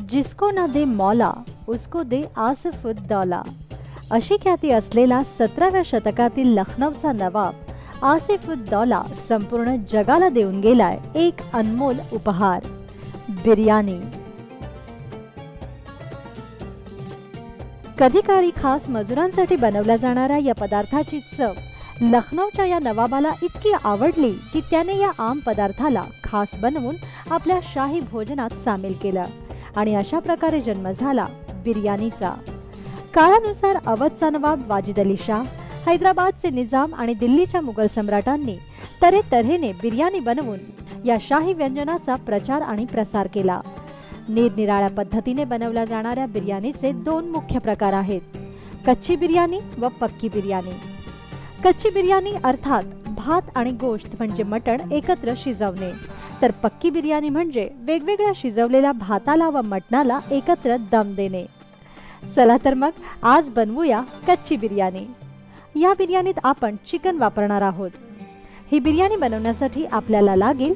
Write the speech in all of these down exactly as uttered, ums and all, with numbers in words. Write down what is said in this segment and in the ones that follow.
जिसको ना दे मौला उसको दे आसिफुद्दौला अशी ख्याती असलेला सतराव्या शतकातील लखनौचा नवाब आसिफुद्दौला संपूर्ण जगाला देऊन गेलाय एक अनमोल उपहार, बिर्याणी। कधी काळी खास मजुरांसाठी बनवल्या जाणाऱ्या या पदार्थाची चव लखनौच्या या नवाबाला इतकी आवडली की त्याने या आम पदार्थाला खास बनवून आपल्या शाही भोजनात सामील केलं आणि अशा प्रकारे जन्म झाला बिर्याणीचा। काळानुसार अवधचा नवाब वाजिद अली शाह, हैदराबादचे निजाम आणि दिल्लीच्या मुघल सम्राटांनी तऱ्हेतऱ्हेने बिर्याणी बनवून या शाही व्यंजनाचा प्रचार आणि प्रसार केला। निरनिराळ्या पद्धतीने बनवल्या जाणाऱ्या बिर्याणीचे दोन मुख्य प्रकार आहेत, कच्ची बिर्याणी व पक्की बिर्याणी। कच्ची बिर्याणी अर्थात भात आणि गोश्त म्हणजे मटण एकत्र शिजवणे, तर पक्की बिर्याणी म्हणजे वेगवेगळ्या शिजवलेल्या भाताला व मटणाला एकत्र दम देणे। चला तर मग आज बनवूया कच्ची बिर्याणी। या बिर्याणीत आपण चिकन वापरणार आहोत। ही बिर्याणी बनवण्यासाठी आपल्याला लागेल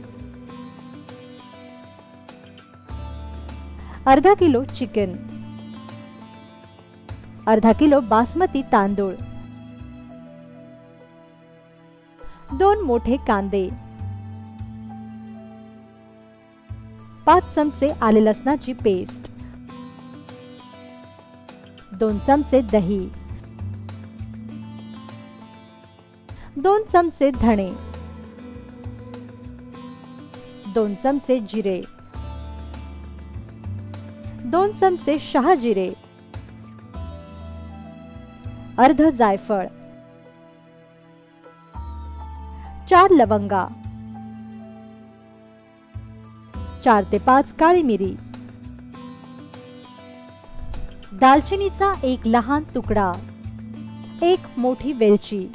अर्धा किलो चिकन, अर्धा किलो बासमती तांदूळ, दोन मोठे कांदे, पाच चमचे आले लसणाची पेस्ट, दोन चमचे दही, दोन चमचे धणे, दोन चमचे जिरे, दोन चमचे शहाजिरे, अर्ध जायफळ, चार लवंगा, चार ते पाच काळी मिरी, दालचिनीचा एक लहान तुकडा, एक मोठी वेलची,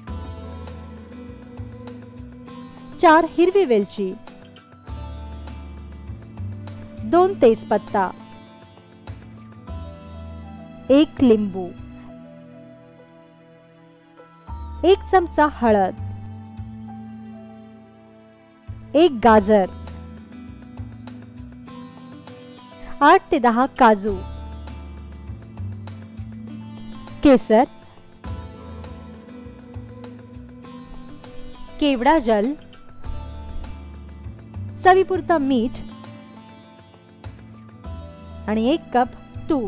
चार हिरवी वेलची, दोन तेजपत्ता, एक लिंबू, एक चमचा हळद, एक गाजर, आठ ते दहा काजू, केसर, केवडा जल, चवीपुरता मीठ आणि एक कप तूप।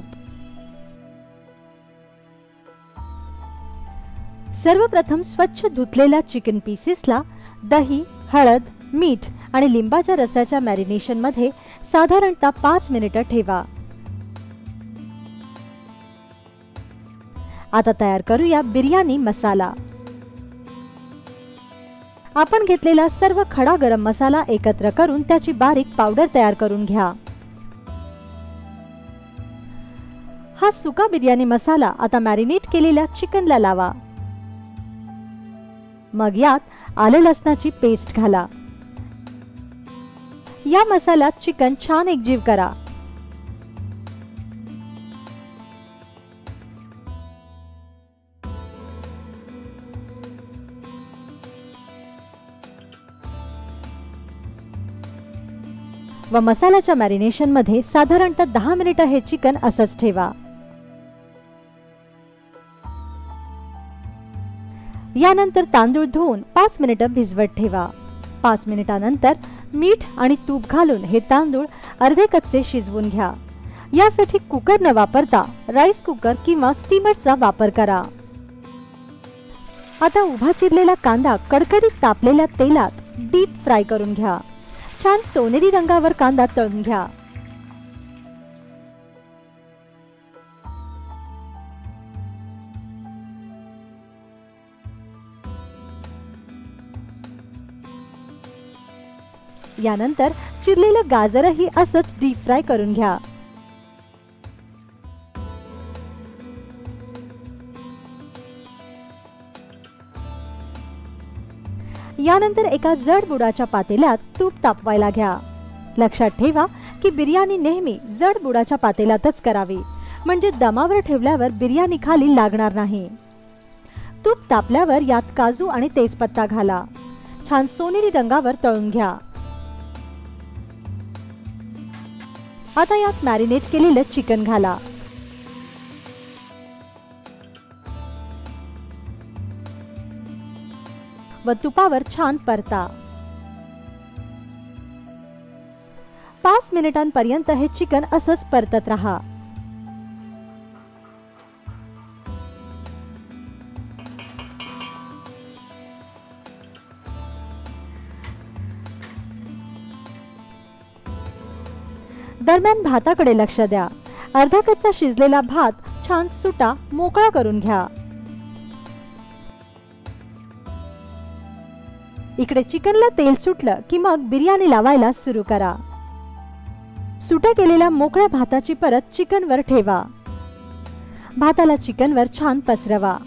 सर्वप्रथम स्वच्छ धुतलेल्या चिकन पीसेसला दही, हळद, मीठ आणि लिंबाच्या रसाच्या मॅरिनेशन मध्ये साधारणतः पाच मिनिटे ठेवा। आता तयार करूया बिर्याणी मसाला। आपण घेतलेला सर्व खडा गरम मसाला एकत्र करून त्याची बारीक पावडर तयार करून घ्या। हा सुका बिर्याणी मसाला आता मॅरिनेट केलेल्या चिकनला लावा। मग यात आले लसणाची पेस्ट घाला। या मसाल्यात चिकन छान एकजीव करा। व मसाल्याच्या मॅरिनेशन मध्ये साधारणतः दहा मिनिटे हे चिकन असंच ठेवा। यानंतर तांदूळ धुवून पाच मिनिटे भिजवत ठेवा। पाच मिनिटांनंतर मीठ आणि तूप घालून हे तांदूळ अर्धे कच्चे शिजवून घ्या। यासाठी कुकर न वापरता राईस कुकर किंवा स्टीमरचा वापर करा। आता उभा चिरलेला कांदा कडकडीत तापलेल्या तेलात डीप फ्राय करून घ्या। छान सोनेरी रंगावर कांदा तळून घ्या। यानंतर चिरलेलं गाजरही असंच डीप फ्राय करून घ्या। यानंतर एका जड बुडाच्या पातेल्यात तूप तापवायला घ्या। लक्षात ठेवा की बिर्याणी नेहमी जड बुडाच्या पातेल्यातच करावी, म्हणजे दमावर ठेवल्यावर बिर्याणी खाली लागणार नाही। तूप तापल्यावर यात काजू आणि तेजपत्ता घाला। छान सोनेरी रंगावर तळून घ्या। आता यात मॅरिनेट केलेलं चिकन घाला. व तुपावर छान परता. पाच मिनिटांपर्यंत हे चिकन असंच परतत राहा. दरम्यान भाताकडे लक्ष द्या. अर्धा कच्चा शिजलेला भात छान सुटा मोकळा करून घ्या. इकडे चिकनला तेल सुटलं की मग बिर्याणी लावायला सुरू करा. सुट्या केलेल्या मोकळ्या भाताची परत चिकनवर ठेवा. भाताला चिकनवर छान पसरवा.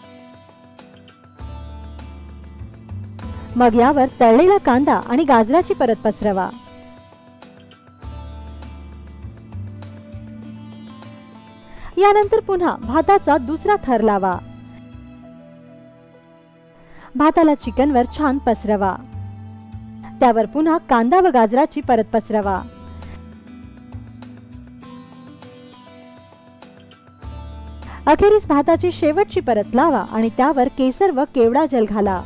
मग यावर तळलेला कांदा आणि गाजराची परत पसरवा. यानंतर पुन्हा भाताचा दुसरा थर लावा. भाताला चिकनवर छान पसरवा. त्यावर पुन्हा कांदा व गाजराची परत पसरवा. अखेरीस भाताची शेवटची परत लावा आणि त्यावर केसर व केवडा जल घाला.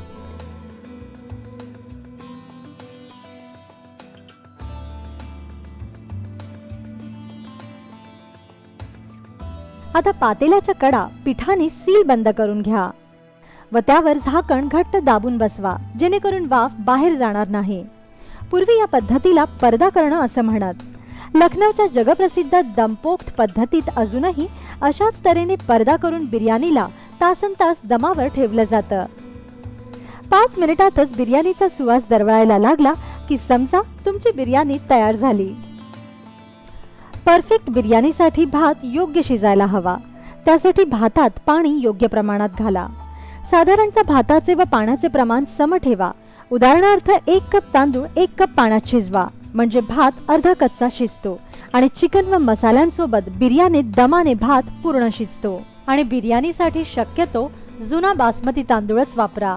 आता पातेल्याच्या कडा पिठाने सील बंद करून घ्या व त्यावर झाकण घट्ट दाबून बसवा, जेणेकरून वाफ बाहेर जाणार नाही. पूर्वी या पद्धतीला पर्दा करणं असं म्हणत. लखनौच्या जगप्रसिद्ध दमपोक्त पद्धतीत अजूनही अशाच तऱ्हेने पर्दा करून बिर्याणीला तासन तास दमावर ठेवलं जातं. पाच मिनिटातच बिर्याणीचा सुवास दरवळायला लागला की समजा तुमची बिर्याणी तयार झाली. परफेक्ट बिर्याणीसाठी भात योग्य शिजायला हवा. त्यासाठी भातात पाणी योग्य प्रमाणात घाला. साधारणतः भाताचे व पाण्याचे प्रमाण सम ठेवा. उदाहरणार्थ एक कप तांदूळ एक कप पाण्यात शिजवा, म्हणजे भात अर्धा कच्चा शिजतो आणि चिकन व मसाल्यांसोबत बिर्याणीत दमाने भात पूर्ण शिजतो. आणि बिर्याणीसाठी शक्यतो जुना बासमती तांदूळच वापरा.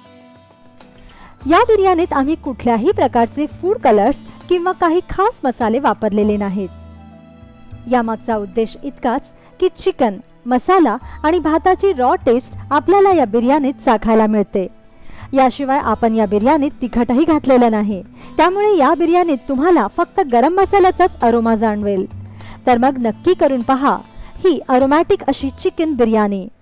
या बिर्याणीत आम्ही कुठल्याही प्रकारचे फूड कलर्स किंवा काही खास मसाले वापरलेले नाहीत. यामागचा उद्देश इतकाच की चिकन, मसाला आणि भाताची रॉ टेस्ट आपल्याला या बिर्याणीत चाखायला मिळते. याशिवाय आपण या बिर्याणीत तिखटही घातलेलं नाही, त्यामुळे या बिर्याणीत तुम्हाला फक्त गरम मसाल्याचाच अरोमा जाणवेल. तर मग नक्की करून पहा ही अरोमॅटिक अशी चिकन बिर्याणी.